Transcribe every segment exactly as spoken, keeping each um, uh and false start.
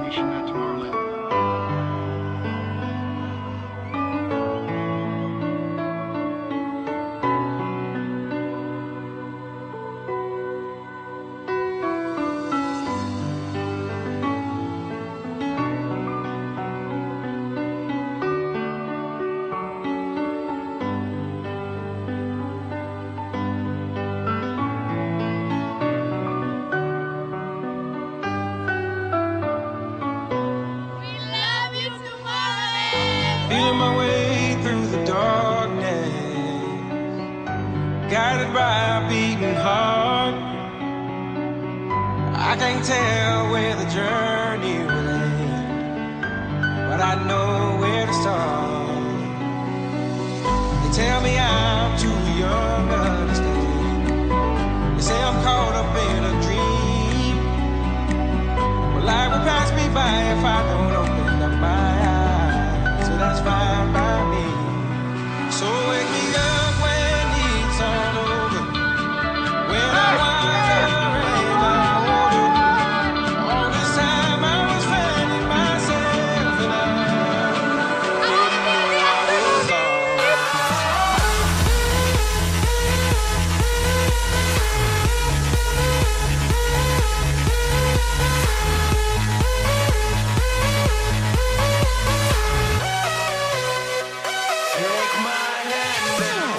Wishing that Tomorrowland. Feeling my way through the darkness, guided by a beating heart. I can't tell where the journey will end, but I know where to start. They tell me I'm too young to understand. They say I'm caught up in a dream. Well, life will pass me by if I don't open up my eyes. So that's fine by me. So wake me up when it's all over, when I'm wiser and I'm older. All this time I was finding myself and I was lost. Take my hand now.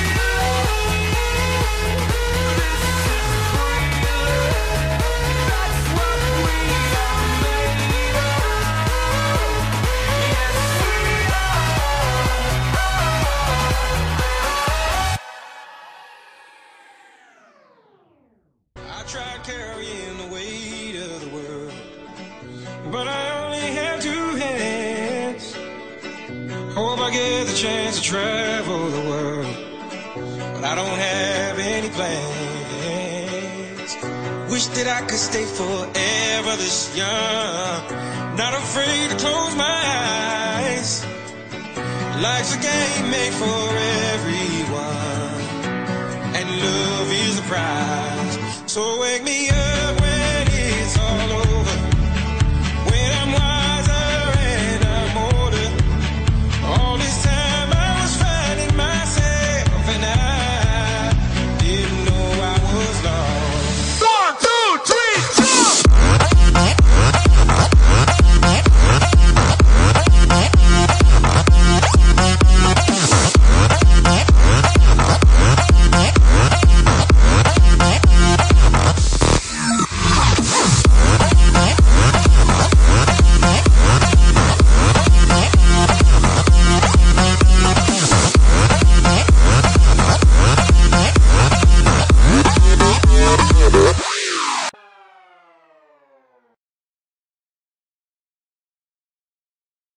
That's what we are made of. Yes, we are. I tried carrying the weight of the world, but I only have two hands. Hope I get the chance to travel the world, but I don't have any plans. Wish that I could stay forever this young, not afraid to close my eyes. Life's a game made for everyone, and love is the prize. So wake me up